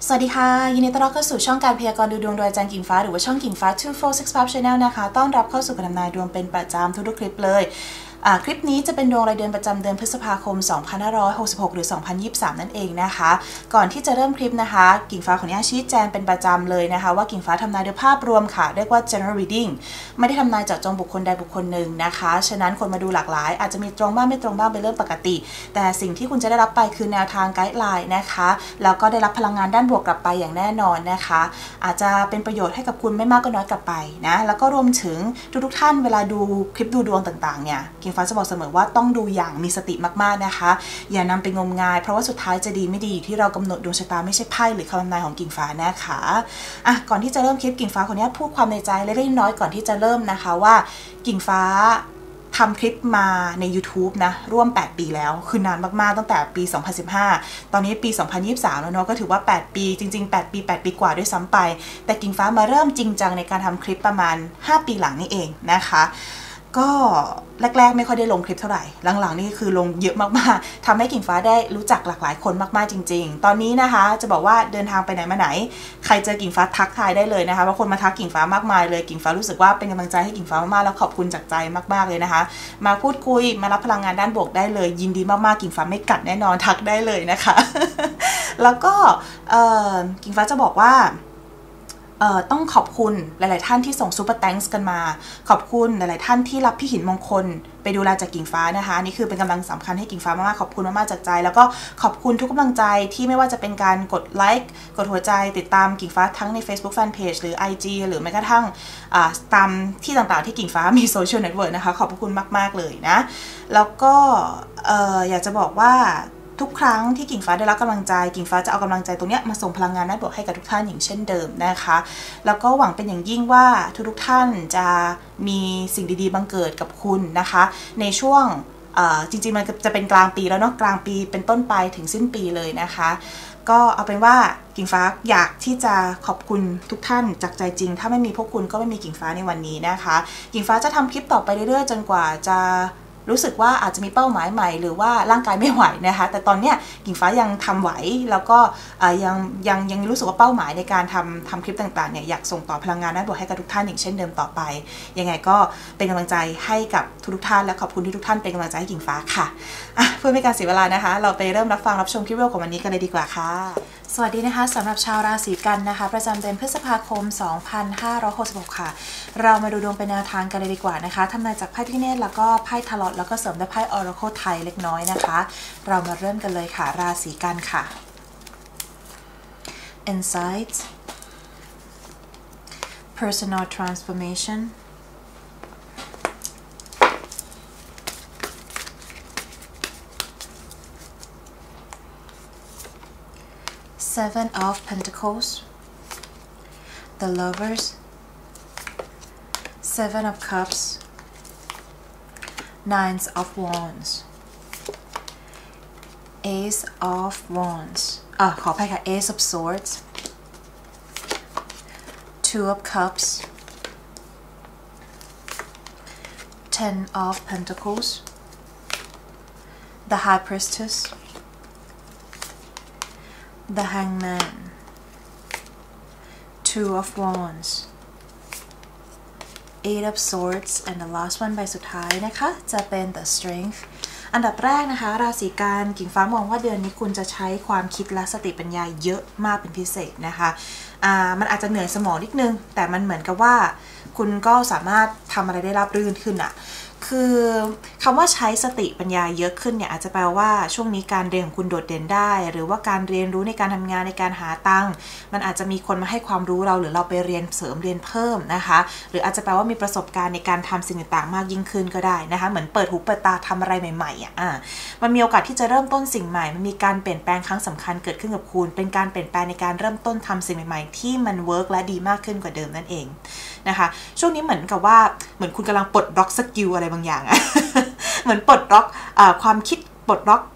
สวัสดีค่ะยินดีต้อนรับเข้าสู่ช่องการพยากรณ์ดูดวงโดยอาจารย์กิ่งฟ้าหรือว่าช่องกิ่งฟ้า2465 Channel นะคะต้อนรับเข้าสู่การทำนายดวงเป็นประจำทุกๆคลิปเลยคลิปนี้จะเป็นดวงรายเดือนประจำเดือนพฤษภาคม2566หรือ2023นั่นเองนะคะก่อนที่จะเริ่มคลิปนะคะกิ่งฟ้าขออนุญาตชี้แจงเป็นประจำเลยนะคะว่ากิ่งฟ้าทำนายโดยภาพรวมค่ะเรียกว่า general reading ไม่ได้ทำนายเจาะจงบุคคลใดบุคคลหนึ่งนะคะฉะนั้นคนมาดูหลากหลายอาจจะมีตรงบ้างไม่ตรงบ้างเป็นเรื่องปกติแต่สิ่งที่คุณจะได้รับไปคือแนวทางไกด์ไลน์นะคะแล้วก็ได้รับพลังงานด้านบวกกลับไปอย่างแน่นอนนะคะอาจจะเป็นประโยชน์ให้กับคุณไม่มากก็น้อยกลับไปนะแล้วก็รวมถึงทุกท่านเวลาดูคลิปดูดวงต่างๆเนี่ยกิ่งฟ้าจะบอกเสมอว่าต้องดูอย่างมีสติมากๆนะคะอย่านำไปงมงายเพราะว่าสุดท้ายจะดีไม่ดีอยู่ที่เรากำหนดดวงชะตาไม่ใช่ไพ่หรือคำทำนายของกิ่งฟ้านะคะก่อนที่จะเริ่มคลิปกิ่งฟ้าขออนุญาตพูดความในใจเล็กๆน้อยๆก่อนที่จะเริ่มนะคะว่ากิ่งฟ้าทำคลิปมาใน YouTube นะร่วม8ปีแล้วคือนานมากๆตั้งแต่ปี2015ตอนนี้ปี2023แล้วเนาะก็ถือว่า8ปีจริงๆ8ปีกว่าด้วยซ้ำไปแต่กิ่งฟ้ามาเริ่มจริงจังในการทำคลิปประมาณ5ปีหลังนี่เองนะคะก็แรกๆไม่ค่อยได้ลงคลิปเท่าไหร่หลังๆนี่คือลงเยอะมากๆทำให้กิ่งฟ้าได้รู้จักหลากหลายคนมากๆจริงๆตอนนี้นะคะจะบอกว่าเดินทางไปไหนมาไหนใครเจอกิ่งฟ้าทักทายได้เลยนะคะว่าคนมาทักกิ่งฟ้ามากมายเลยกิ่งฟ้ารู้สึกว่าเป็นกำลังใจให้กิ่งฟ้ามากๆแล้วขอบคุณจากใจมากๆเลยนะคะมาพูดคุยมารับพลังงานด้านบวกได้เลยยินดีมากๆกิ่งฟ้าไม่กัดแน่นอนทักได้เลยนะคะ แล้วก็กิ่งฟ้าจะบอกว่าต้องขอบคุณหลายๆท่านที่ส่งซูเปอร์แตงส์กันมาขอบคุณหลายๆท่านที่รับพี่หินมงคลไปดูแลจากกิ่งฟ้านะคะนี่คือเป็นกำลังสำคัญให้กิ่งฟ้ามากๆขอบคุณมากๆจากใจแล้วก็ขอบคุณทุกกำลังใจที่ไม่ว่าจะเป็นการกดไลค์กดหัวใจติดตามกิ่งฟ้าทั้งใน Facebook Fanpage หรือ IG หรือแม้กระทั่งตามที่ต่างๆที่กิ่งฟ้ามีโซเชียลเน็ตเวิร์กนะคะขอบคุณมากๆเลยนะแล้วก็อยากจะบอกว่าทุกครั้งที่กิ่งฟ้าได้รับกำลังใจกิ่งฟ้าจะเอากำลังใจตรงนี้มาส่งพลังงานด้านบวกให้กับทุกท่านอย่างเช่นเดิมนะคะแล้วก็หวังเป็นอย่างยิ่งว่าทุกท่านจะมีสิ่งดีๆบังเกิดกับคุณนะคะในช่วงจริงๆมันจะเป็นกลางปีแล้วเนาะกลางปีเป็นต้นไปถึงสิ้นปีเลยนะคะก็เอาเป็นว่ากิ่งฟ้าอยากที่จะขอบคุณทุกท่านจากใจจริงถ้าไม่มีพวกคุณก็ไม่มีกิ่งฟ้าในวันนี้นะคะกิ่งฟ้าจะทำคลิปต่อไปเรื่อยๆจนกว่าจะรู้สึกว่าอาจจะมีเป้าหมายใหม่หรือว่าร่างกายไม่ไหวนะคะแต่ตอนเนี้ยกิ่งฟ้ายังทำไหวแล้วก็ยังรู้สึกว่าเป้าหมายในการทำคลิปต่างๆเนี่ยอยากส่งต่อพลังงานด้านบวกให้กับทุกท่านอย่างเช่นเดิมต่อไปยังไงก็เป็นกำลังใจให้กับทุกท่านและขอบคุณที่ทุกท่านเป็นกำลังใจให้กิ่งฟ้าค่ะเพื่อไม่การเสียเวลานะคะเราไปเริ่มรับฟังรับชมคลิปวิดีโอของวันนี้กันเลยดีกว่าค่ะสวัสดีนะคะสำหรับชาวราศีกันนะคะประจำเดือนพฤษภาคม2566ค่ะเรามาดูดวงเป็นแนวทางกันเลยดีกว่านะคะทำนายจากไพ่พิฆเนศแล้วก็ไพ่ทาโรต์แล้วก็เสริมด้วยไพ่ออราเคิลไทยเล็กน้อยนะคะเรามาเริ่มกันเลยค่ะราศีกันค่ะ Insight Personal Transformation Seven of Pentacles The Lovers Seven of Cups Nine of Wands Ace of Wandsขออภัยค่ะ Ace of Swords Two of Cups Ten of Pentacles The High Priestess The Hangman Two of Wands Eight of Swords and the last one ใบสุดท้ายนะคะจะเป็น The Strength อันดับแรกนะคะราศีกันกิ่งฟ้ามองว่าเดือนนี้คุณจะใช้ความคิดและสติปัญญาเยอะมากเป็นพิเศษนะคะมันอาจจะเหนื่อยสมองนิดนึงแต่มันเหมือนกับว่าคุณก็สามารถทำอะไรได้ราบรื่นขึ้นอะคือคำว่าใช้สติปัญญาเยอะขึ้นเนี่ยอาจจะแปลว่าช่วงนี้การเรียนของคุณโดดเด่นได้หรือว่าการเรียนรู้ในการทำงานในการหาตังค์มันอาจจะมีคนมาให้ความรู้เราหรือเราไปเรียนเสริมเรียนเพิ่มนะคะหรืออาจจะแปลว่ามีประสบการณ์ในการทำสิ่งต่างๆมากยิ่งขึ้นก็ได้นะคะเหมือนเปิดหูเปิดตาทำอะไรใหม่ๆมันมีโอกาสที่จะเริ่มต้นสิ่งใหม่มันมีการเปลี่ยนแปลงครั้งสำคัญเกิดขึ้นกับคุณเป็นการเปลี่ยนแปลงในการเริ่มต้นทำสิ่งใหม่ๆที่มันเวิร์กและดีมากขึ้นกว่าเดิมนั่นเองนะคะช่วงนี้เหมือนกับว่าเหมือนคุณกำลังปลดล็อกสกิลอะไรบางอย่างเหมือนปลดล็อกความคิดปลดล็อก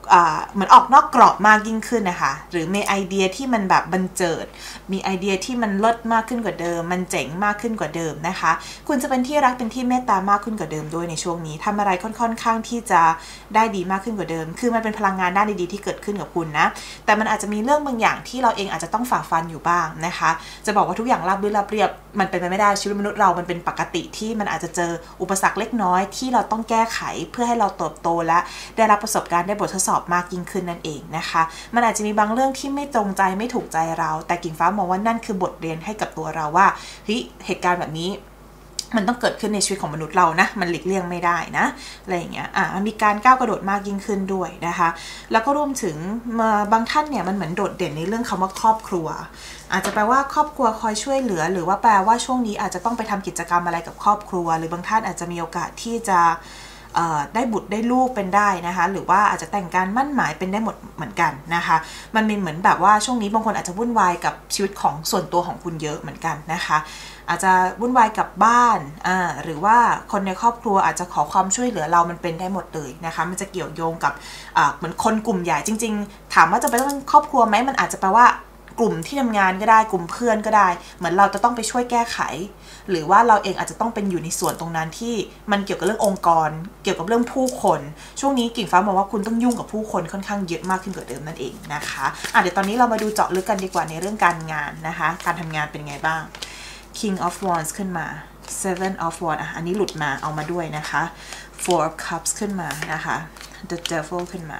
เหมือนออกนอกกรอบมากยิ่งขึ้นนะคะหรือมีไอเดียที่มันแบบบันเจิดมีไอเดียที่มันเลิศมากขึ้นกว่าเดิมมันเจ๋งมากขึ้นกว่าเดิมนะคะคุณจะเป็นที่รักเป็นที่เมตตามากขึ้นกว่าเดิมด้วยในช่วงนี้ทำอะไรค่อนข้างที่จะได้ดีมากขึ้นกว่าเดิมคือมันเป็นพลังงานด้านดีๆที่เกิดขึ้นกับคุณนะแต่มันอาจจะมีเรื่องบางอย่างที่เราเองอาจจะต้องฝ่าฟันอยู่บ้างนะคะจะบอกว่าทุกอย่างราบรื่นราบเรียบมันเป็นไปไม่ได้ชีวิตมนุษย์เรามันเป็นปกติที่มันอาจจะเจออุปสรรคเล็กน้อยที่เราต้องแก้ไขเพื่อให้เราเติบโตและได้รับประสบการณ์ได้บททดสอบมากยิ่งขึ้นนั่นเองนะคะมันอาจจะมีบางเรื่องที่ไม่ตรงใจไม่ถูกใจเราแต่กิ่งฟ้ามองว่านั่นคือบทเรียนให้กับตัวเราว่าเฮ้ยเหตุการณ์แบบนี้มันต้องเกิดขึ้นในชีวิตของมนุษย์เรานะมันหลีกเลี่ยงไม่ได้นะอะไรอย่างเงี้ยมันมีการก้าวกระโดดมากยิ่งขึ้นด้วยนะคะแล้วก็รวมถึงบางท่านเนี่ยมันเหมือนโดดเด่นในเรื่องคำว่าครอบครัวอาจจะแปลว่าครอบครัวคอยช่วยเหลือหรือว่าแปลว่าช่วงนี้อาจจะต้องไปทำกิจกรรมอะไรกับครอบครัวหรือบางท่านอาจจะมีโอกาสที่จะได้บุตรได้ลูกเป็นได้นะคะหรือว่าอาจจะแต่งการมั่นหมายเป็นได้หมดเหมือนกันนะคะมันเป็นเหมือนแบบว่าช่วงนี้บางคนอาจจะวุ่นวายกับชีวิตของส่วนตัวของคุณเยอะเหมือนกันนะคะอาจจะวุ่นวายกับบ้านหรือว่าคนในครอบครัวอาจจะขอความช่วยเหลือเรามันเป็นได้หมดเลยนะคะมันจะเกี่ยวโยงกับเหมือนคนกลุ่มใหญ่จริงๆถามว่าจะไปต้องครอบครัวไหมมันอาจจะแปลว่ากลุ่มที่ทำงานก็ได้กลุ่มเพื่อนก็ได้เหมือนเราจะต้องไปช่วยแก้ไขหรือว่าเราเองอาจจะต้องเป็นอยู่ในส่วนตรงนั้นที่มันเกี่ยวกับเรื่ององค์กรเกี่ยวกับเรื่องผู้คนช่วงนี้กิ่งฟ้ามองว่าคุณต้องยุ่งกับผู้คนค่อนข้างเยอะมากขึ้นกว่าเดิมนั่นเองนะคะเดี๋ยวตอนนี้เรามาดูเจาะลึกกันดีกว่าในเรื่องการงานนะคะการทำงานเป็นไงบ้าง King of Wands ขึ้นมา Seven of Wands อันนี้หลุดมาเอามาด้วยนะคะ Four of Cups ขึ้นมานะคะ The Devil ขึ้นมา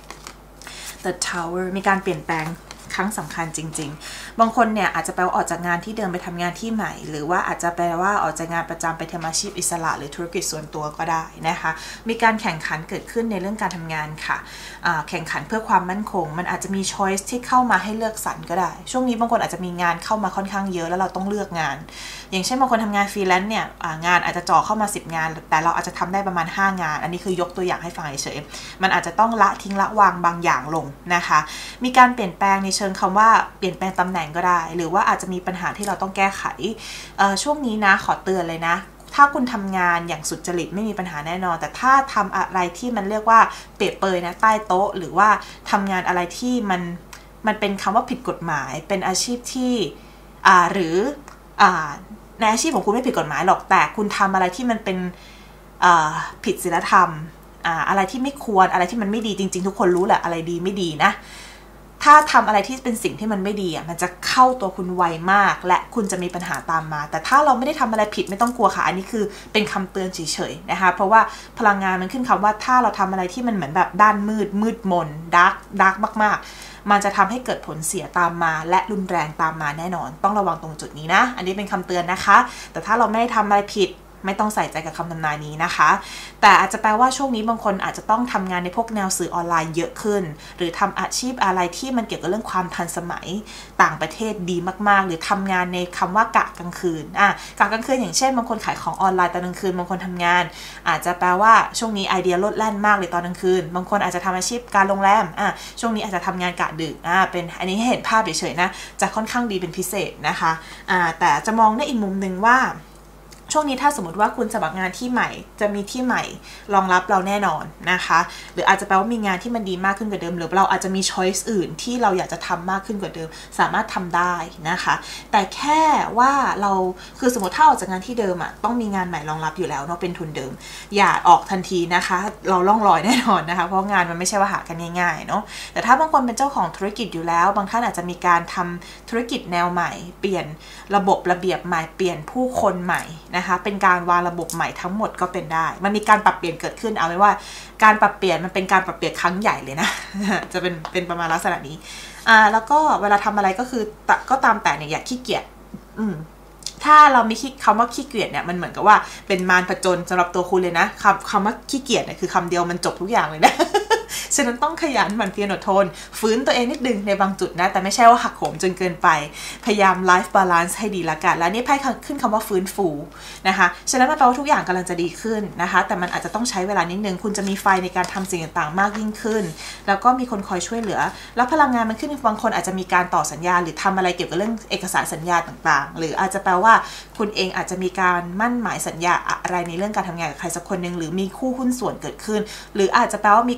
The Tower มีการเปลี่ยนแปลงครั้งสำคัญจริงๆบางคนเนี่ยอาจจะแปลว่าออกจากงานที่เดิมไปทำงานที่ใหม่หรือว่าอาจจะแปลว่าออกจากงานประจำไปทำอาชีพอิสระหรือธุรกิจส่วนตัวก็ได้นะคะมีการแข่งขันเกิดขึ้นในเรื่องการทำงานค่ะแข่งขันเพื่อความมั่นคงมันอาจจะมี choice ที่เข้ามาให้เลือกสรรก็ได้ช่วงนี้บางคนอาจจะมีงานเข้ามาค่อนข้างเยอะแล้วเราต้องเลือกงานอย่างเช่นบางคนทำงานฟรีแลนซ์เนี่ยงานอาจจะจ่อเข้ามา10งานแต่เราอาจจะทำได้ประมาณ5งานอันนี้คือยกตัวอย่างให้ฟังเฉยๆมันอาจจะต้องละทิ้งละวางบางอย่างลงนะคะมีการเปลี่ยนแปลงในเชิงคำว่าเปลี่ยนแปลงตำแหน่งก็ได้หรือว่าอาจจะมีปัญหาที่เราต้องแก้ไขช่วงนี้นะขอเตือนเลยนะถ้าคุณทำงานอย่างสุจริตไม่มีปัญหาแน่นอนแต่ถ้าทำอะไรที่มันเรียกว่าเปรียบเปยนะใต้โต๊ะหรือว่าทำงานอะไรที่มันเป็นคำว่าผิดกฎหมายเป็นอาชีพที่หรือในอาชีพของคุณไม่ผิดกฎหมายหรอกแต่คุณทำอะไรที่มันเป็นผิดศีลธรรมอะไรที่ไม่ควรอะไรที่มันไม่ดีจริงๆทุกคนรู้แหละอะไรดีไม่ดีนะถ้าทำอะไรที่เป็นสิ่งที่มันไม่ดีมันจะเข้าตัวคุณไวมากและคุณจะมีปัญหาตามมาแต่ถ้าเราไม่ได้ทำอะไรผิดไม่ต้องกลัวค่ะอันนี้คือเป็นคำเตือนเฉยๆนะคะเพราะว่าพลังงานมันขึ้นคำว่าถ้าเราทำอะไรที่มันเหมือนแบบด้านมืดมนดาร์กมากๆมันจะทำให้เกิดผลเสียตามมาและรุนแรงตามมาแน่นอนต้องระวังตรงจุดนี้นะอันนี้เป็นคำเตือนนะคะแต่ถ้าเราไม่ได้ทำอะไรผิดไม่ต้องใส่ใจกับคำทำนายนี้นะคะแต่อาจจะแปลว่าช่วงนี้บางคนอาจจะต้องทำงานในพวกแนวสื่อออนไลน์เยอะขึ้นหรือทำอาชีพอะไรที่มันเกี่ยวกับเรื่องความทันสมัยต่างประเทศดีมากๆหรือทำงานในคำว่ากะกลางคืนกะกลางคืนอย่างเช่นบางคนขายของออนไลน์ตอนกลางคืนบางคนทำงานอาจจะแปลว่าช่วงนี้ไอเดียลดแล่นมากเลยตอนกลางคืนบางคนอาจจะทำอาชีพการโรงแรมช่วงนี้อาจจะทำงานกะดึกเป็นอันนี้ให้เห็นภาพเฉยๆนะจะค่อนข้างดีเป็นพิเศษนะคะแต่จะมองในอีกมุมนึงว่าช่วงนี้ถ้าสมมติว่าคุณสมัครงานที่ใหม่จะมีที่ใหม่รองรับเราแน่นอนนะคะหรืออาจจะแปลว่ามีงานที่มันดีมากขึ้นกว่าเดิมหรือเราอาจจะมี choice อื่นที่เราอยากจะทำมากขึ้นกว่าเดิมสามารถทำได้นะคะแต่แค่ว่าเราคือสมมติถ้าออกจากงานที่เดิมต้องมีงานใหม่รองรับอยู่แล้วเนาะเป็นทุนเดิมอย่าออกทันทีนะคะเราล่องลอยแน่นอนนะคะเพราะงานมันไม่ใช่ว่าหากันง่ายๆเนาะแต่ถ้าบางคนเป็นเจ้าของธุรกิจอยู่แล้วบางท่านอาจจะมีการทำธุรกิจแนวใหม่เปลี่ยนระบบระเบียบใหม่เปลี่ยนผู้คนใหม่นะคะเป็นการวางระบบใหม่ทั้งหมดก็เป็นได้มันมีการปรับเปลี่ยนเกิดขึ้นเอาไว้ว่าการปรับเปลี่ยนมันเป็นการปรับเปลี่ยนครั้งใหญ่เลยนะ จะเป็นประมาณลักษณะนี้แล้วก็เวลาทำอะไรก็คือก็ตามแต่เนี่ยอย่าขี้เกียจถ้าเราไม่คิดคำว่าขี้เกียจเนี่ยมันเหมือนกับว่าเป็นมารผจญสำหรับตัวคุณเลยนะคำว่าขี้เกียจเนี่ยคือคำเดียวมันจบทุกอย่างเลยนะ ฉะนั้นต้องขยันหมั่นเพียรอดทนฟื้นตัวเองนิดนึงในบางจุดนะแต่ไม่ใช่ว่าหักโหมจนเกินไปพยายาม life balance ให้ดีละกันและนี่ไพ่ขึ้นคำว่าฟื้นฟูนะคะฉะนั้นมันแปลว่าทุกอย่างกำลังจะดีขึ้นนะคะแต่มันอาจจะต้องใช้เวลานิดนึงคุณจะมีไฟในการทำสิ่งต่างๆมากยิ่งขึ้นแล้วก็มีคนคอยช่วยเหลือแล้วพลังงานมันขึ้นบางคนอาจจะมีการต่อสัญญาหรือทำอะไรเกี่ยวกับเรื่องเอกสารสัญญาต่างๆหรืออาจจะแปลว่าคุณเองอาจจะมีการมั่นหมายสัญญาอะไรในเรื่องการทำงานกับใครสักคนหนึ่งหรือมีคู่หุ้นส่วนเกิดขึ้นหรืออาจจะแปลว่ามีการทำโปร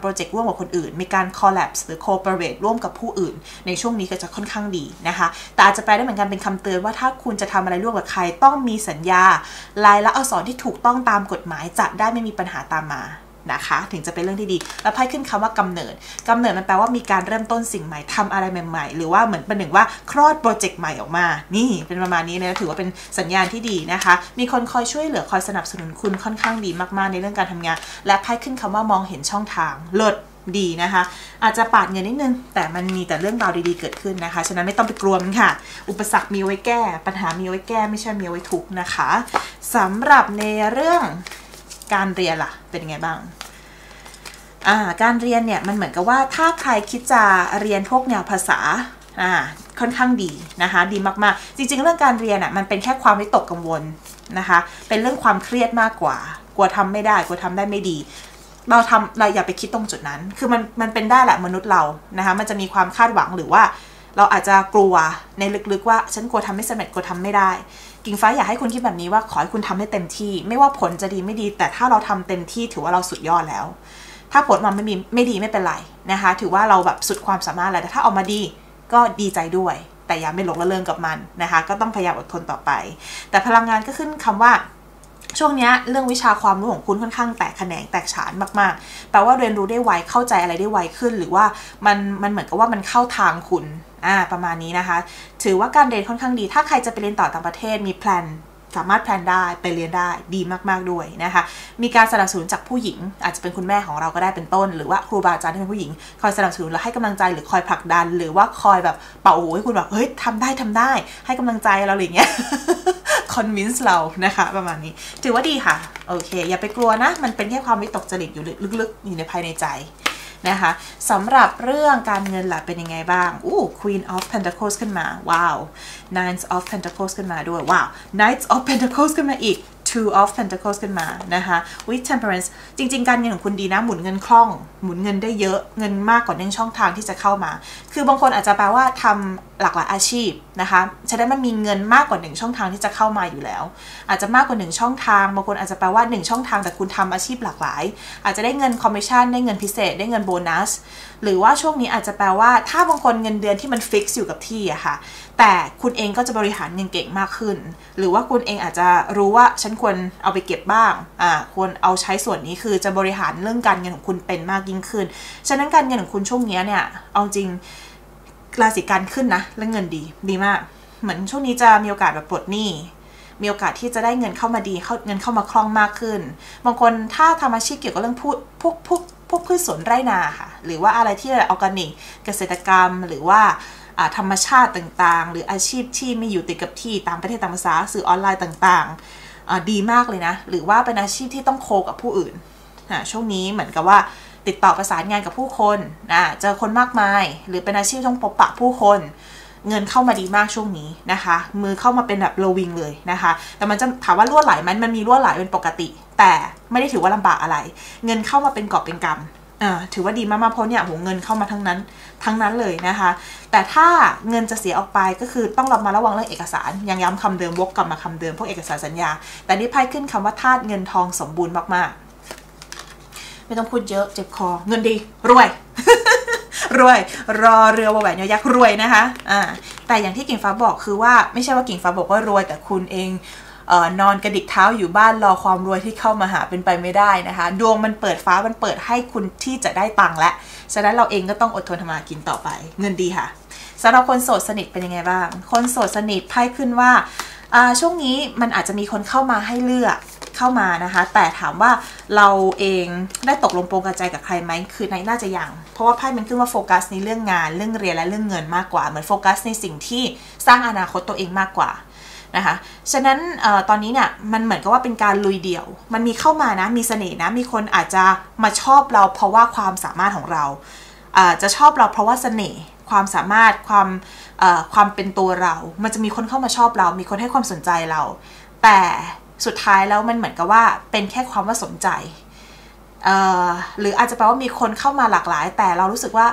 รเจกต์ร่วมกับคนอื่นมีการ collapse หรือ cooperate ร่วมกับผู้อื่นในช่วงนี้ก็จะค่อนข้างดีนะคะแต่อาจจะแปลได้เหมือนกันเป็นคำเตือนว่าถ้าคุณจะทำอะไรร่วมกับใครต้องมีสัญญาลายลักษณ์อักษรที่ถูกต้องตามกฎหมายจะได้ไม่มีปัญหาตามมานะคะถึงจะเป็นเรื่องที่ดีแล้วไพ่ขึ้นคำว่ากำเนิดมันแปลว่ามีการเริ่มต้นสิ่งใหม่ทำอะไรใหม่ๆหรือว่าเหมือนเป็นหนึ่งว่าคลอดโปรเจกต์ใหม่ออกมานี่เป็นประมาณนี้นะถือว่าเป็นสัญญาณที่ดีนะคะมีคนคอยช่วยเหลือคอยสนับสนุนคุณค่อนข้างดีมากๆในเรื่องการทำงานและไพ่ขึ้นคำว่ามองเห็นช่องทางเลิศดีนะคะอาจจะปาดเงินนิดนึงแต่มันมีแต่เรื่องราวดีๆเกิดขึ้นนะคะฉะนั้นไม่ต้องไปกลัวมันค่ะอุปสรรคมีไว้แก้ปัญหามีไว้แก้ไม่ใช่มีไว้ทุกข์นะคะสำหรับในเรื่องการเรียนล่ะเป็นยังไงบ้างการเรียนเนี่ยมันเหมือนกับว่าถ้าใครคิดจะเรียนพวกแนวภาษาค่อนข้างดีนะคะดีมากๆจริงๆเรื่องการเรียนมันเป็นแค่ความวิตกกังวลนะคะเป็นเรื่องความเครียดมากกว่ากลัวทำไม่ได้กลัวทำได้ไม่ดีเราอย่าไปคิดตรงจุดนั้นคือมันเป็นได้แหละมนุษย์เรานะคะมันจะมีความคาดหวังหรือว่าเราอาจจะกลัวในลึกๆว่าฉันกลัวทำไม่สำเร็จกลัวทำไม่ได้กิ่งฟ้าอยากให้คุณคิดแบบนี้ว่าขอให้คุณทำให้เต็มที่ไม่ว่าผลจะดีไม่ดีแต่ถ้าเราทำเต็มที่ถือว่าเราสุดยอดแล้วถ้าผลมันไม่ดีไม่เป็นไรนะคะถือว่าเราแบบสุดความสามารถแล้วแต่ถ้าออกมาดีก็ดีใจด้วยแต่อย่าไม่หลงระเริงกับมันนะคะก็ต้องพยายามอดทนต่อไปแต่พลังงานก็ขึ้นคำว่าช่วงนี้เรื่องวิชาความรู้ของคุณค่อนข้างแตกแขนงแตกฉานมากๆแปลว่าเรียนรู้ได้ไวเข้าใจอะไรได้ไวขึ้นหรือว่ามันเหมือนกับว่ามันเข้าทางคุณประมาณนี้นะคะถือว่าการเรียนค่อนข้างดีถ้าใครจะไปเรียนต่อต่างประเทศมีแพลนสามารถแพลนได้ไปเรียนได้ดีมากๆด้วยนะคะมีการสนับสนุนจากผู้หญิงอาจจะเป็นคุณแม่ของเราก็ได้เป็นต้นหรือว่าครูบาอาจารย์ที่เป็นผู้หญิงคอยสนับสนุนและให้กำลังใจหรือคอยผลักดันหรือว่าคอยแบบเป่าหูให้คุณแบบเฮ้ยทำได้ให้กำลังใจเราอะไรอย่างเงี้ยconvince เรานะคะประมาณนี้ถือว่าดีค่ะโอเคอย่าไปกลัวนะมันเป็นแค่ความวิตกจริตอยู่ลึกๆอยู่ในภายในใจนะคะสำหรับเรื่องการเงินล่ะเป็นยังไงบ้างQueen of Pentacles ขึ้นมาว้าว Nine of Pentacles ขึ้นมาด้วยว้าว Knight of Pentacles ขึ้นมาอีก Two of Pentacles ขึ้นมานะคะ With Temperance จริงๆการเงินของคุณดีนะหมุนเงินคล่องหมุนเงินได้เยอะเงินมากกว่า1ช่องทางที่จะเข้ามาคือบางคนอาจจะแปลว่าทำหลากหลายอาชีพนะคะฉะนั้นมันมีเงินมากกว่า1ช่องทางที่จะเข้ามาอยู่แล้วอาจจะมากกว่า1ช่องทางบางคนอาจจะแปลว่า1ช่องทางแต่คุณทำอาชีพหลากหลายอาจจะได้เงินคอมมิชชั่นได้เงินพิเศษได้เงินโบนัสหรือว่าช่วงนี้อาจจะแปลว่าถ้าบางคนเงินเดือนที่มันฟิกซ์อยู่กับที่อะค่ะแต่คุณเองก็จะบริหารเงินเก่งมากขึ้นหรือว่าคุณเองอาจจะรู้ว่าฉันควรเอาไปเก็บบ้างควรเอาใช้ส่วนนี้คือจะบริหารเรื่องการเงินของคุณเป็นมากยิ่งขึ้นฉะนั้นการเงินของคุณช่วงนี้เนี่ยเอาจริงราศีกันขึ้นนะเรื่องเงินดีมากเหมือนช่วงนี้จะมีโอกาสแบบปลดหนี้มีโอกาสที่จะได้เงินเข้ามาดีเงินเข้ามาคล่องมากขึ้นบางคนถ้าทำอาชีพเกี่ยวกับเรื่องพวกพืชสวนไร่นาค่ะหรือว่าอะไรที่ออร์แกนิกเกษตรกรรมหรือว่าธรรมชาติต่างๆหรืออาชีพที่ไม่อยู่ติดกับที่ตามประเทศตามภาษาสื่อออนไลน์ต่างๆดีมากเลยนะหรือว่าเป็นอาชีพที่ต้องโคกับผู้อื่นช่วงนี้เหมือนกับว่าติดต่อประสานงานกับผู้คนเจอคนมากมายหรือเป็นอาชีพต้องพบปะผู้คนเงินเข้ามาดีมากช่วงนี้นะคะมือเข้ามาเป็นแบบโลวิงเลยนะคะแต่มันจะถามว่ารั่วไหลมันมีรั่วไหลเป็นปกติแต่ไม่ได้ถือว่าลำบากอะไรเงินเข้ามาเป็นกอบเป็นกำถือว่าดีมากๆเพราะเนี่ยโหเงินเข้ามาทั้งนั้นเลยนะคะแต่ถ้าเงินจะเสียออกไปก็คือต้องระวังเรื่องเอกสารยังย้ำคำเดิมวกกลับมาคำเดิมพวกเอกสารสัญญาแต่นี่ไพ่ขึ้นคำว่าธาตุเงินทองสมบูรณ์มากๆไม่ต้องพูดเยอะเจ็บคอเงินดีรวย รวยรอเรือวแหวนยอยักษ์รวยนะคะแต่อย่างที่กิ่งฟ้าบอกคือว่าไม่ใช่ว่ากิ่งฟ้าบอกว่ารวยแต่คุณเองนอนกระดิกเท้าอยู่บ้านรอความรวยที่เข้ามาหาเป็นไปไม่ได้นะคะดวงมันเปิดฟ้ามันเปิดให้คุณที่จะได้ตังค์และฉะนั้นเราเองก็ต้องอดทนทำมากินต่อไปเงินดีค่ะสำหรับคนโสดสนิทเป็นยังไงบ้างคนโสดสนิทไพ่ขึ้นว่าช่วงนี้มันอาจจะมีคนเข้ามาให้เลือกเข้ามานะคะแต่ถามว่าเราเองได้ตกลงปรงใจกับใครไหมคือน่าจะยังเพราะว่าไพ่มันขึ้นว่าโฟกัสในเรื่องงานเรื่องเรียนและเรื่องเงินมากกว่าเหมือนโฟกัสในสิ่งที่สร้างอนาคตตัวเองมากกว่านะคะฉะนั้นตอนนี้เนี่ยมันเหมือนกับว่าเป็นการลุยเดี่ยวมันมีเข้ามานะมีเสน่ห์นะมีคนอาจจะมาชอบเราเพราะว่าความสามารถของเราจะชอบเราเพราะว่าเสน่ห์ความสามารถความเป็นตัวเรามันจะมีคนเข้ามาชอบเรามีคนให้ความสนใจเราแต่สุดท้ายแล้วมันเหมือนกับว่าเป็นแค่ความว่าสนใจหรืออาจจะแปลว่ามีคนเข้ามาหลากหลายแต่เรารู้สึกว่า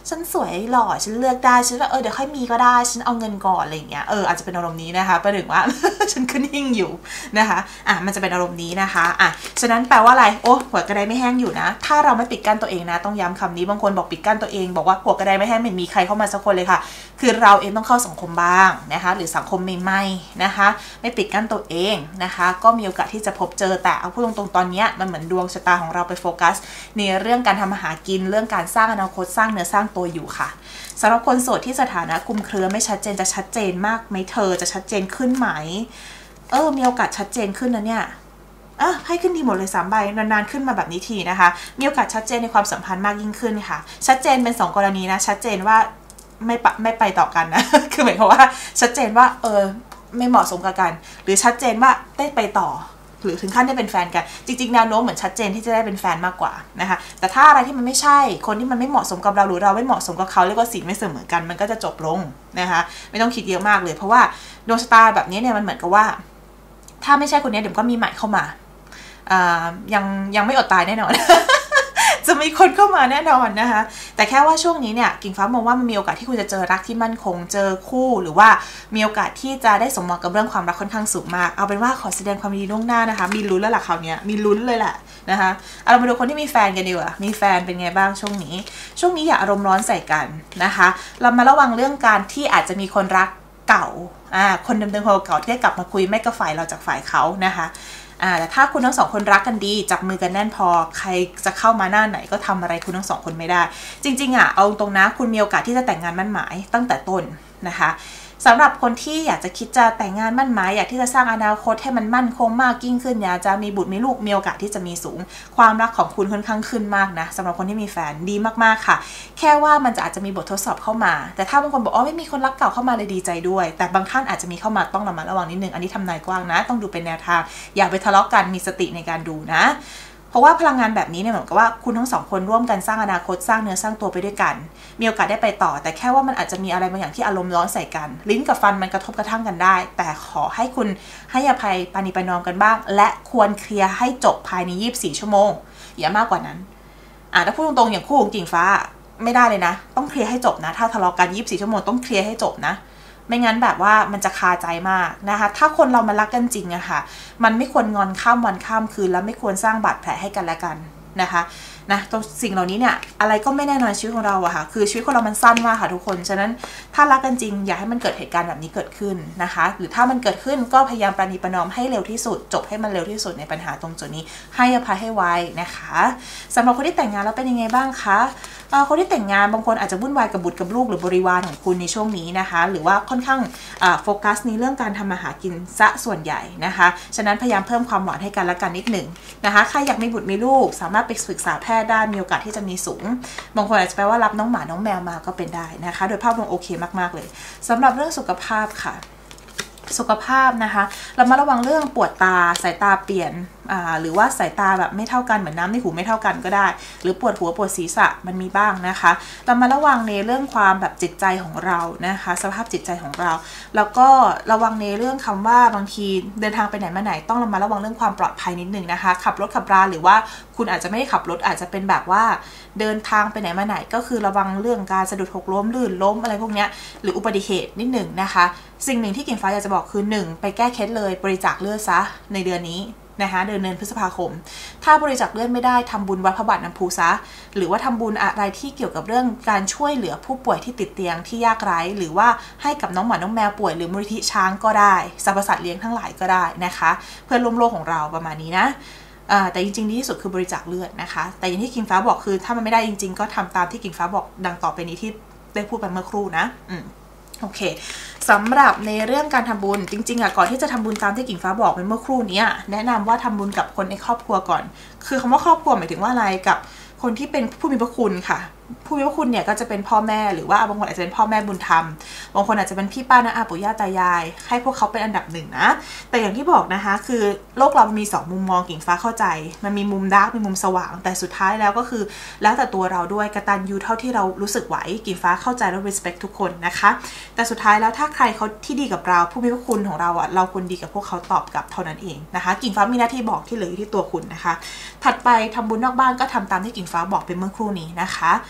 ฉันสวยหล่อฉันเลือกได้ฉันว่าเดี๋ยวค่อยมีก็ได้ฉันเอาเงินก่อนอะไรอย่างเงี้ยอาจจะเป็นอารมณ์นี้นะคะประหนึ่งว่า ฉันขึ้นหิ้งอยู่นะคะมันจะเป็นอารมณ์นี้นะคะฉะนั้นแปลว่าอะไรหัวกระไดไม่แห้งอยู่นะถ้าเราไม่ปิดกั้นตัวเองนะต้องย้ำคำนี้บางคนบอกปิดกั้นตัวเองบอกว่าหัวกระไดไม่แห้งไม่มีใครเข้ามาสักคนเลยค่ะคือเราเองต้องเข้าสังคมบ้างนะคะหรือสังคมใหม่ๆนะคะไม่ปิดกั้นตัวเองนะคะก็มีโอกาสที่จะพบเจอแต่เอาพูดตรงๆตอนนี้มันเหมือนดวงชะตาของเราไปโฟกัสในเรื่องการทำอาหารกินเรื่องการสร้างอนาคตสร้างเนื้อสร้างตัวอยู่ค่ะสำหรับคนโสดที่สถานะคลุมเครือไม่ชัดเจนจะชัดเจนมากไหมเธอจะชัดเจนขึ้นไหมมีโอกาสชัดเจนขึ้นนะเนี่ยให้ขึ้นทีหมดเลย3 ใบนานๆขึ้นมาแบบนี้ทีนะคะมีโอกาสชัดเจนในความสัมพันธ์มากยิ่งขึ้นค่ะชัดเจนเป็น2 กรณีนะชัดเจนว่าไม่ไปต่อกันนะ คือหมายความว่าชัดเจนว่าไม่เหมาะสมกับกันหรือชัดเจนว่าได้ไปต่อหรือถึงขั้นได้เป็นแฟนกันจริงๆแนวโน้มเหมือนชัดเจนที่จะได้เป็นแฟนมากกว่านะคะแต่ถ้าอะไรที่มันไม่ใช่คนที่มันไม่เหมาะสมกับเราหรือเราไม่เหมาะสมกับเขาเรียกว่าสีไม่เสมอกันมันก็จะจบลงนะคะไม่ต้องคิดเยอะมากเลยเพราะว่าดวงชะตาแบบนี้เนี่ยมันเหมือนกับว่าถ้าไม่ใช่คนนี้เดี๋ยวก็มีใหม่เข้ามายังไม่อดตายแน่นอน จะมีคนเข้ามาแน่นอนนะคะแต่แค่ว่าช่วงนี้เนี่ยกิ่งฟ้ามองว่ามันมีโอกาสที่คุณจะเจอรักที่มั่นคงเจอคู่หรือว่ามีโอกาสที่จะได้สมหวังกับเรื่องความรักค่อนข้างสูงมากเอาเป็นว่าขอแสดงความยินดีล่วงหน้านะคะมีลุ้นแล้วล่ะคราวนี้มีลุ้นเลยแหละนะคะเรามาดูคนที่มีแฟนกันดีกว่ามีแฟนเป็นไงบ้างช่วงนี้อย่าอารมณ์ร้อนใส่กันนะคะเรามาระวังเรื่องการที่อาจจะมีคนรักเก่าคนเดิมๆคนเก่าที่กลับมาคุยไม่กับฝ่ายเราจากฝ่ายเขานะคะแต่ถ้าคุณทั้ง2 คนรักกันดีจับมือกันแน่นพอใครจะเข้ามาหน้าไหนก็ทำอะไรคุณทั้ง2 คนไม่ได้จริงๆเอาตรงนะคุณมีโอกาสที่จะแต่งงานมั่นหมายตั้งแต่ต้นนะคะสำหรับคนที่อยากจะคิดจะแต่งงานมั่นหมายอยากที่จะสร้างอนาคตให้มันมั่นคงมากยิ่งขึ้นอยากจะมีบุตรมีลูกมีโอกาสที่จะมีสูงความรักของคุณค่อนข้างขึ้นมากนะสำหรับคนที่มีแฟนดีมากๆค่ะแค่ว่ามันจะอาจจะมีบททดสอบเข้ามาแต่ถ้าบางคนบอกไม่มีคนรักเก่าเข้ามาเลยดีใจด้วยแต่บางท่านอาจจะมีเข้ามาต้องระมัดระวังนิดนึงอันนี้ทำนายกว้างนะต้องดูเป็นแนวทางอย่าไปทะเลาะกันมีสติในการดูนะเพราะว่าพลังงานแบบนี้เนี่ยเหมือนกับว่าคุณทั้ง2 คนร่วมกันสร้างอนาคตสร้างเนื้อสร้างตัวไปด้วยกันมีโอกาสได้ไปต่อแต่แค่ว่ามันอาจจะมีอะไรบางอย่างที่อารมณ์ร้อนใส่กันลิ้นกับฟันมันกระทบกระทั่งกันได้แต่ขอให้คุณให้อภัยปาณีประนอมกันบ้างและควรเคลียร์ให้จบภายใน24 ชั่วโมงอย่ามากกว่านั้นถ้าพูดตรงๆอย่างคู่ของกิ่งฟ้าไม่ได้เลยนะต้องเคลียร์ให้จบนะถ้าทะเลาะกัน24 ชั่วโมงต้องเคลียร์ให้จบนะไม่งั้นแบบว่ามันจะคาใจมากนะคะถ้าคนเรามารักกันจริงอะค่ะมันไม่ควรงอนข้ามวันข้ามคืนแล้วไม่ควรสร้างบาดแผลให้กันและกันนะคะตัวสิ่งเหล่านี้เนี่ยอะไรก็ไม่แน่นอนชีวิตของเราอะค่ะคือชีวิตของเรามันสั้นมากค่ะทุกคนฉะนั้นถ้ารักกันจริงอย่าให้มันเกิดเหตุการณ์แบบนี้เกิดขึ้นนะคะหรือถ้ามันเกิดขึ้นก็พยายามปราณีประนอมให้เร็วที่สุดจบให้มันเร็วที่สุดในปัญหาตรงจุดนี้ให้อภัยให้ไวนะคะสำหรับคนที่แต่งงานแล้วเป็นยังไงบ้างคะคนที่แต่งงานบางคนอาจจะวุ่นวายกับบุตรกับลูกหรือบริวารของคุณในช่วงนี้นะคะหรือว่าค่อนข้างโฟกัสในเรื่องการทำอาหารกินซะส่วนใหญ่นะคะฉะนั้นพยายามเพิ่มความหวานให้กันและกันนิดหนึ่งนะคะใครอยากมีบุตรมีลูกสามารถไปปรึกษาแพทย์ได้มีโอกาสที่จะมีสูงบางคนอาจจะแปลว่ารับน้องหมาน้องแมวมาก็เป็นได้นะคะโดยภาพรวมโอเคมากๆเลยสำหรับเรื่องสุขภาพค่ะสุขภาพนะคะเรามาระวังเรื่องปวดตาสายตาเปลี่ยนหรือว่าสายตาแบบไม่เท่ากันเหมือนน้ำในหูไม่เท่ากันก็ได้หรือปวดหัวปวดศีรษะมันมีบ้างนะคะเรามาระวังในเรื่องความแบบจิตใจของเรานะคะสภาพจิตใจของเราแล้วก็ระวังในเรื่องคำว่าบางทีเดินทางไปไหนมาไหนต้องระมัดระวังเรื่องความปลอดภัยนิดนึงนะคะขับรถขับราหรือว่าคุณอาจจะไม่ได้ขับรถอาจจะเป็นแบบว่าเดินทางไปไหนมาไหนก็คือระวังเรื่องการสะดุดหกล้มลื่นล้มอะไรพวกนี้หรืออุบัติเหตุนิดหนึ่งนะคะสิ่งหนึ่งที่กิ่งฟ้าอยากจะบอกคือ1ไปแก้เคล็ดเลยบริจาคเลือดซะในเดือนนี้นะคะเดือนพฤษภาคมถ้าบริจาคเลือดไม่ได้ทำบุญวัดพระบาทน้ำพุซะหรือว่าทำบุญอะไรที่เกี่ยวกับเรื่องการช่วยเหลือผู้ป่วยที่ติดเตียงที่ยากไร้หรือว่าให้กับน้องหมาน้องแมวป่วยหรือมูลนิธิช้างก็ได้สรรพสัตว์เลี้ยงทั้งหลายก็ได้นะคะเพื่อร่วมโลกของเราประมาณนี้นะแต่จริงๆดีที่สุดคือบริจาคเลือดนะคะแต่อย่างที่กิ่งฟ้าบอกคือถ้ามันไม่ได้จริงๆก็ทำตามที่กิ่งฟ้าบอกดังต่อไปนี้ที่ได้พูดไปเมื่อครู่นะโอเคสำหรับในเรื่องการทำบุญจริงๆก่อนที่จะทำบุญตามที่กิ่งฟ้าบอกไปเมื่อครู่นี้แนะนำว่าทำบุญกับคนในครอบครัวก่อนคือคำว่าครอบครัวหมายถึงว่าอะไรกับคนที่เป็นผู้มีพระคุณค่ะผู้มีพระคุณเนี่ยก็จะเป็นพ่อแม่หรือว่าบางคนอาจจะเป็นพ่อแม่บุญธรรมบางคนอาจจะเป็นพี่ป้าน้าอาปู่ย่าตายายให้พวกเขาเป็นอันดับ1นะแต่อย่างที่บอกนะคะคือโลกเรามี2มุมมองกิ่งฟ้าเข้าใจมันมีมุมดาร์กมีมุมสว่างแต่สุดท้ายแล้วก็คือแล้วแต่ตัวเราด้วยกตัญญูเท่าที่เรารู้สึกไหวกิ่งฟ้าเข้าใจและ respect ทุกคนนะคะแต่สุดท้ายแล้วถ้าใครเขาที่ดีกับเราผู้มีพระคุณของเราเราควรดีกับพวกเขาตอบกลับเท่านั้นเองนะคะกิ่งฟ้ามีหน้าที่บอกที่เหลืออยู่ที่ตัวคุณนะคะถัดไปทำบุญนอกบ้านก็ทำตามที่กิ่งฟ้าบอกไปเมื่อครู่นี้นะคะ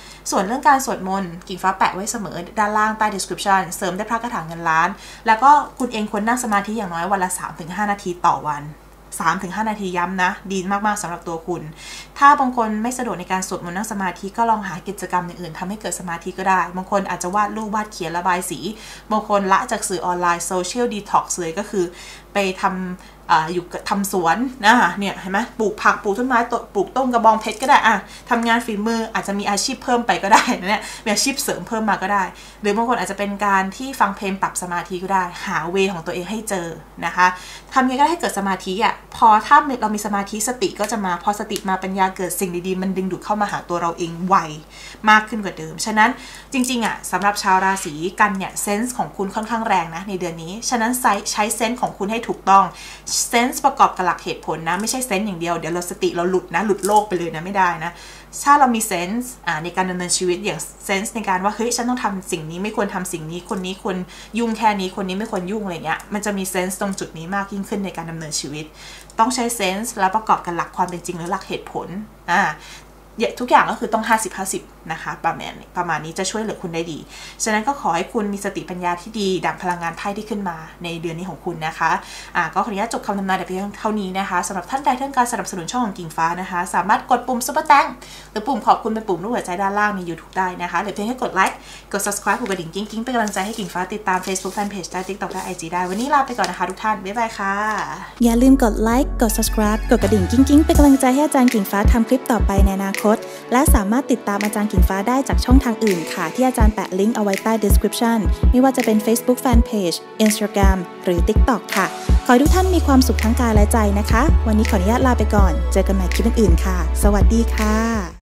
ส่วนเรื่องการสวดมนต์กิ่งฟ้าแปะไว้เสมอด้านล่างใต้ description เสริมได้พระคาถาเงินล้านแล้วก็คุณเองควรนั่งสมาธิอย่างน้อยวันละ 3-5 นาทีต่อวัน3-5 นาทีย้ำนะดีมากๆสำหรับตัวคุณถ้าบางคนไม่สะดวกในการสวดมนต์นั่งสมาธิก็ลองหากิจกรรมอย่างอื่นทำให้เกิดสมาธิก็ได้บางคนอาจจะวาดรูปวาดเขียนระบายสีบางคนละจากสื่อออนไลน์โซเชียลดีท็อกซ์เลยก็คือไปทำอยู่ทำสวนนะคะเนี่ยเห็นไหมปลูกผักปลูกต้นไม้ปลูกต้นกระบองเพชรก็ได้ทำงานฝีมืออาจจะมีอาชีพเพิ่มไปก็ได้นะเนี่ยมีอาชีพเสริมเพิ่มมาก็ได้หรือบางคนอาจจะเป็นการที่ฟังเพลงปรับสมาธิก็ได้หาเวของตัวเองให้เจอนะคะทำยังไงก็ได้ให้เกิดสมาธิพอถ้าเรามีสมาธิสติก็จะมาพอสติมาปัญญาเกิดสิ่งดีๆมันดึงดูดเข้ามาหาตัวเราเองไวมากขึ้นกว่าเดิมฉะนั้นจริงๆสำหรับชาวราศีกันเนี่ยเซนส์ของคุณค่อนข้างแรงนะในเดือนนี้ฉะนั้นใช้เซนส์ของคุณให้ถูกต้องเซนส์ประกอบกับหลักเหตุผลนะไม่ใช่เซนส์อย่างเดียวเดี๋ยวเราสติเราหลุดโลกไปเลยนะไม่ได้นะถ้าเรามีเซนส์ในการดำเนินชีวิตอย่างเซนส์ในการว่าเฮ้ยฉันต้องทำสิ่งนี้ไม่ควรทำสิ่งนี้คนนี้ควรยุ่งแค่นี้คนนี้ไม่ควรยุ่งอะไรเงี้ยมันจะมีเซนส์ตรงจุดนี้มากยิ่งขึ้นในการดำเนินชีวิตต้องใช้เซนส์แล้วประกอบกับหลักความเป็นจริงหรือหลักเหตุผลทุกอย่างก็คือต้อง 50-50 นะคะประมาณนี้จะช่วยเหลือคุณได้ดีฉะนั้นก็ขอให้คุณมีสติปัญญาที่ดีดั่งพลังงานไพ่ที่ขึ้นมาในเดือนนี้ของคุณนะคะก็ขออนุญาตจบคำทำนายแต่เพียงเท่านี้นะคะสำหรับท่านใดที่ต้องการสนับสนุนช่องของกิ่งฟ้านะคะสามารถกดปุ่มซุปเปอร์แตงหรือปุ่มขอบคุณเป็นปุ่มรูปหัวใจด้านล่างใน YouTube ได้นะคะหรือเพียงแค่กดไลค์กด subscribe กดกระดิ่งกิ๊งเป็นกำลังใจให้กิ่งฟ้าติดตาม Facebook Fanpage ได้ TikTok ได้ IG ได้วันนี้ลาไปก่อนนะคะทุกท่านบ๊ายบายค่ะอย่าลืมกดไลค์กด subscribe กดกระดิ่งกิ๊งเป็นกำลังใจให้อาจารย์กิ่งฟ้าทำคลิปต่อไปในอนาคตและสามารถติดตามอาจารย์กิ่งฟ้าได้จากช่องทางอื่นค่ะที่อาจารย์แปะลิงก์เอาไว้ใต้ description ไม่ว่าจะเป็น Facebook Fanpage Instagram หรือ TikTok ค่ะขอให้ทุกท่านมีความสุขทั้งกายและใจนะคะวันนี้ขออนุญาตลาไปก่อนเจอกันใหม่คลิปอื่นๆค่ะสวัสดีค่ะ